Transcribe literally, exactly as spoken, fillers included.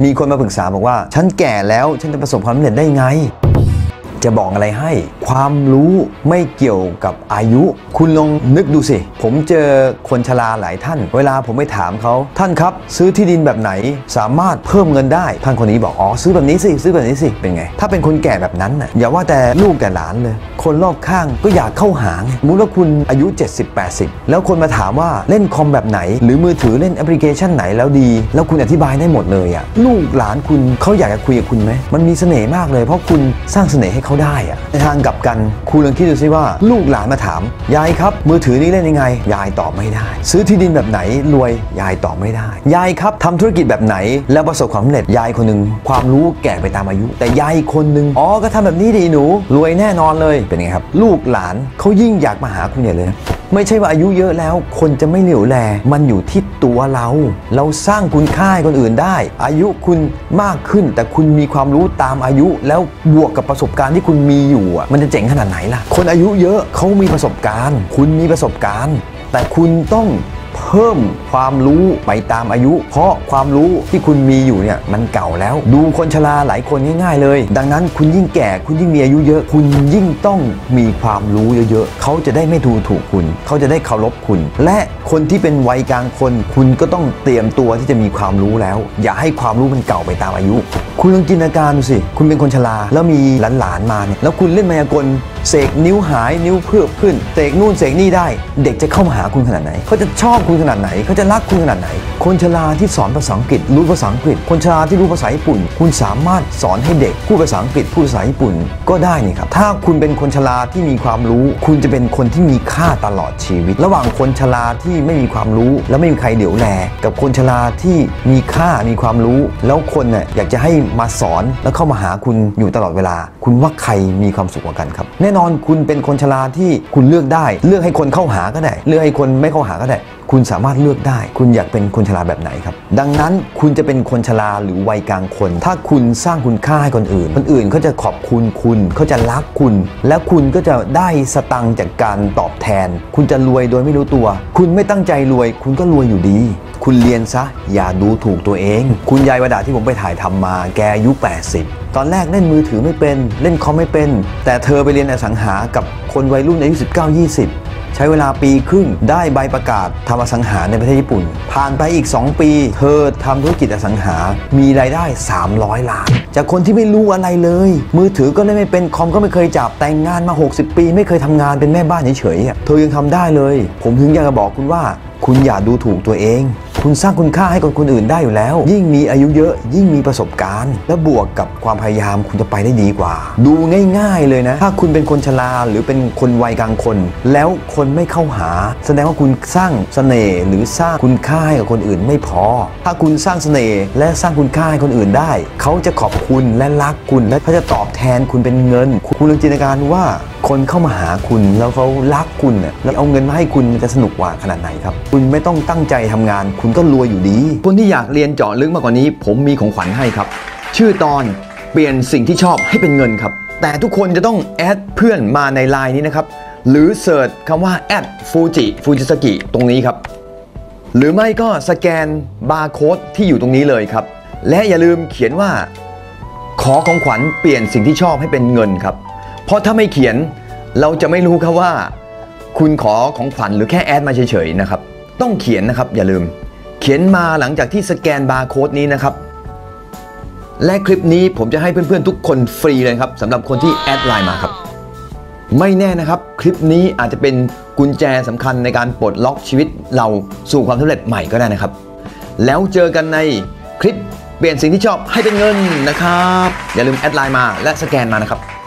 มีคนมาปรึกษาบอกว่าฉันแก่แล้วฉันจะประสบความสำเร็จได้ไงจะบอกอะไรให้ความรู้ไม่เกี่ยวกับอายุคุณลองนึกดูสิผมเจอคนชราหลายท่านเวลาผมไปถามเขาท่านครับซื้อที่ดินแบบไหนสามารถเพิ่มเงินได้ท่านคนนี้บอกอ๋อซื้อแบบนี้สิซื้อแบบนี้สิเป็นไงถ้าเป็นคนแก่แบบนั้นน่ะอย่าว่าแต่ลูกแต่หลานเลยคนรอบข้างก็อยากเข้าหาไงสมมุติว่าคุณอายุ เจ็ดสิบ แปดสิบ แล้วคนมาถามว่าเล่นคอมแบบไหนหรือมือถือเล่นแอปพลิเคชันไหนแล้วดีแล้วคุณอธิบายได้หมดเลยอ่ะลูกหลานคุณเขาอยากจะคุยกับคุณไหมมันมีเสน่ห์มากเลยเพราะคุณสร้างเสน่ห์ให้เขาได้อ่ะในทางกลับกันคุณลองคิดดูซิว่าลูกหลานมาถามยายครับมือถือนี้เล่นยังไงยายตอบไม่ได้ซื้อที่ดินแบบไหนรวยยายตอบไม่ได้ยายครับทำธุรกิจแบบไหนแล้วประสบความสำเร็จยายคนหนึ่งความรู้แก่ไปตามอายุแต่ยายคนหนึ่งอ๋อก็ทำแบบนี้ดีหนูรวยแน่นอนเลยเป็นไงครับลูกหลานเขายิ่งอยากมาหาคุณใหญ่เลยไม่ใช่ว่าอายุเยอะแล้วคนจะไม่เหลียวแลมันอยู่ที่ตัวเราเราสร้างคุณค่าให้คนอื่นได้อายุคุณมากขึ้นแต่คุณมีความรู้ตามอายุแล้วบวกกับประสบการณ์ที่คุณมีอยู่อ่ะมันจะเจ๋งขนาดไหนล่ะคนอายุเยอะเขามีประสบการณ์คุณมีประสบการณ์แต่คุณต้องเพิ่มความรู้ไปตามอายุเพราะความรู้ที่คุณมีอยู่เนี่ยมันเก่าแล้วดูคนชราหลายคนง่ายๆเลยดังนั้นคุณยิ่งแก่คุณยิ่งมีอายุเยอะคุณยิ่งต้องมีความรู้เยอะๆเขาจะได้ไม่ดูถูกคุณเขาจะได้เคารพคุณและคนที่เป็นวัยกลางคนคุณก็ต้องเตรียมตัวที่จะมีความรู้แล้วอย่าให้ความรู้มันเก่าไปตามอายุคุณลองจินตนาการดูสิคุณเป็นคนชราแล้วมีหลานๆมาเนี่ยแล้วคุณเล่นมายากลเสกนิ้วหายนิ้วเพิ่มขึ้นเสกนู่นเสกนี่ได้เด็กจะเข้ามาหาคุณขนาดไหนเขาจะชอบคุณขนาดไหนเขาจะรักคุณขนาดไหนคนชราที่สอนภาษาอังกฤษรู้ภาษาอังกฤษคนชราที่รู้ภาษาญี่ปุ่นคุณสามารถสอนให้เด็กพูดภาษาอังกฤษพูดภาษาญี่ปุ่นก็ได้นี่ครับถ้าคุณเป็นคนชราที่มีความรู้คุณจะเป็นคนที่มีค่าตลอดชีวิตระหว่างคนชราที่ไม่มีความรู้แล้วไม่มีใครเหลียวแลกับคนชราที่มีค่ามีความรู้แล้วคนเนี่ยอยากจะให้มาสอนแล้วเข้ามาหาคุณอยู่ตลอดเวลาคุณว่าใครมีความสุขกว่ากันครับแน่นอนคุณเป็นคนชราที่คุณเลือกได้เลือกให้คนเข้าหาก็ได้เลือกให้คนไม่เข้าหาก็ได้คุณสามารถเลือกได้คุณอยากเป็นคนชราแบบไหนครับดังนั้นคุณจะเป็นคนชราหรือวัยกลางคนถ้าคุณสร้างคุณค่าให้คนอื่นคนอื่นเขาจะขอบคุณคุณเขาจะรักคุณและคุณก็จะได้สตังค์จากการตอบแทนคุณจะรวยโดยไม่รู้ตัวคุณไม่ตั้งใจรวยคุณก็รวยอยู่ดีคุณเรียนซะอย่าดูถูกตัวเองคุณยายวดาที่ผมไปถ่ายทำมาแกอายุแปดสิบตอนแรกเล่นมือถือไม่เป็นเล่นคอมไม่เป็นแต่เธอไปเรียนอสังหากับคนวัยรุ่นอายุสิบเก้า ยี่สิบใช้เวลาปีครึ่งได้ใบประกาศทำอสังหาในประเทศญี่ปุ่นผ่านไปอีกสองปีเธอทำธุรกิจอสังหามีรายได้สามร้อยล้านจากคนที่ไม่รู้อะไรเลยมือถือก็เล่นไม่เป็นคอมก็ไม่เคยจับแต่งงานมาหกสิบปีไม่เคยทำงานเป็นแม่บ้านเฉยๆเธอยังทำได้เลยผมถึงอยากจะบอกคุณว่าคุณอย่าดูถูกตัวเองคุณสร้างคุณค่าให้กับคนอื่นได้อยู่แล้วยิ่งมีอายุเยอะยิ่งมีประสบการณ์และบวกกับความพยายามคุณจะไปได้ดีกว่าดูง่ายๆเลยนะถ้าคุณเป็นคนชราหรือเป็นคนวัยกลางคนแล้วคนไม่เข้าหาแสดงว่าคุณสร้างเสน่ห์หรือสร้างคุณค่าให้กับคนอื่นไม่พอถ้าคุณสร้างเสน่ห์และสร้างคุณค่าให้คนอื่นได้เขาจะขอบคุณและรักคุณและเขาจะตอบแทนคุณเป็นเงินคุณลองจินตนาการว่าคนเข้ามาหาคุณแล้วเขารักคุณแล้วเอาเงินมาให้คุณมันจะสนุกกว่าขนาดไหนครับคุณไม่ต้องตั้งใจทำงานคุณก็รวยอยู่ดีคนที่อยากเรียนเจาะลึกมากกว่านี้ผมมีของขวัญให้ครับชื่อตอนเปลี่ยนสิ่งที่ชอบให้เป็นเงินครับแต่ทุกคนจะต้องแอดเพื่อนมาในไลน์นี้นะครับหรือเสิร์ชคำว่าแอดฟูจิฟูจิสกิตรงนี้ครับหรือไม่ก็สแกนบาร์โค้ดที่อยู่ตรงนี้เลยครับและอย่าลืมเขียนว่าขอของขวัญเปลี่ยนสิ่งที่ชอบให้เป็นเงินครับเพราะถ้าไม่เขียนเราจะไม่รู้ครับว่าคุณขอของขวัญหรือแค่แอดมาเฉยๆนะครับต้องเขียนนะครับอย่าลืมเขียนมาหลังจากที่สแกนบาร์โค้ดนี้นะครับและคลิปนี้ผมจะให้เพื่อนๆทุกคนฟรีเลยครับสำหรับคนที่แอดไลน์มาครับไม่แน่นะครับคลิปนี้อาจจะเป็นกุญแจสำคัญในการปลดล็อกชีวิตเราสู่ความสำเร็จใหม่ก็ได้นะครับแล้วเจอกันในคลิปเปลี่ยนสิ่งที่ชอบให้เป็นเงินนะครับอย่าลืมแอดไลน์มาและสแกนมานะครับ